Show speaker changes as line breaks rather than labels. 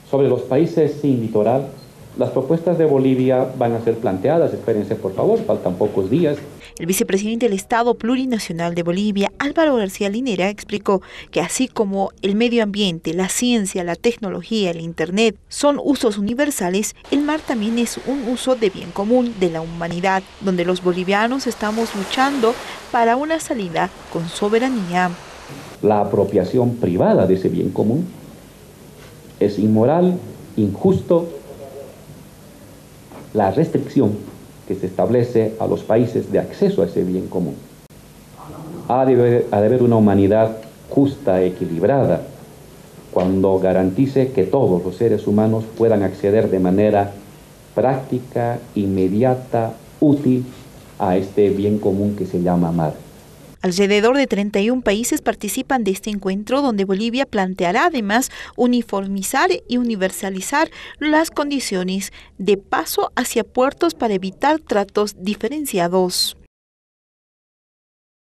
Sobre los países sin litoral, las propuestas de Bolivia van a ser planteadas, espérense por favor, faltan pocos días.
El vicepresidente del Estado Plurinacional de Bolivia, Álvaro García Linera, explicó que así como el medio ambiente, la ciencia, la tecnología, el Internet son usos universales, el mar también es un uso de bien común de la humanidad, donde los bolivianos estamos luchando para una salida con soberanía.
La apropiación privada de ese bien común es inmoral, injusto. La restricción que se establece a los países de acceso a ese bien común. Ha de haber una humanidad justa, equilibrada, cuando garantice que todos los seres humanos puedan acceder de manera práctica, inmediata, útil a este bien común que se llama mar.
Alrededor de 31 países participan de este encuentro, donde Bolivia planteará además uniformizar y universalizar las condiciones de paso hacia puertos para evitar tratos diferenciados.